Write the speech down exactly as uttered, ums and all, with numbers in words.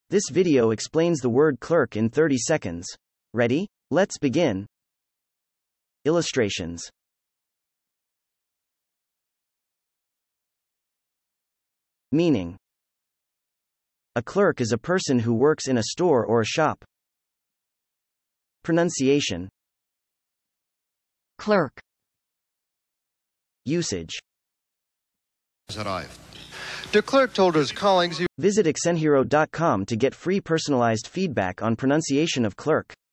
This video explains the word clerk in thirty seconds. Ready? Let's begin. Illustrations. Meaning. A clerk is a person who works in a store or a shop. Pronunciation. Clerk. Usage. Arrived. De Klerk told his colleagues he Visit accent hero dot com to get free personalized feedback on pronunciation of clerk.